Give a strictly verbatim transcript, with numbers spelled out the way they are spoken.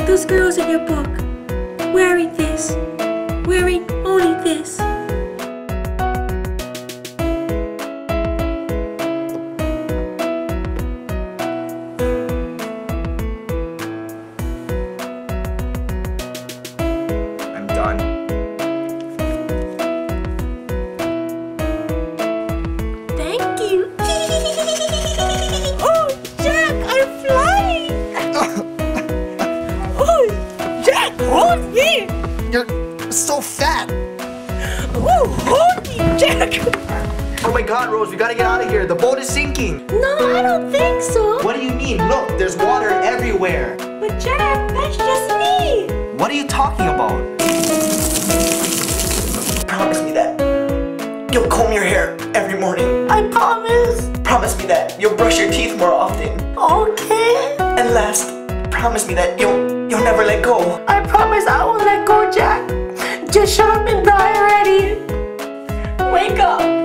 those girls in your book, wearing this, wearing only this. I'm done. Thank you. Oh, Jack, I'm flying. Oh, Jack, hold me. You're so fat. Oh, hold me, Jack. Oh my god, Rose, we gotta get out of here. The boat is sinking. No, I don't think so. What do you mean? Look, there's water everywhere. But Jack, that's just me. What are you talking about? Promise me that you'll comb your hair every morning. I promise. Promise me that you'll brush your teeth more often. Okay. And last, promise me that you'll you'll never let go. I promise I won't let go, Jack. Just shut up and die already. Wake up.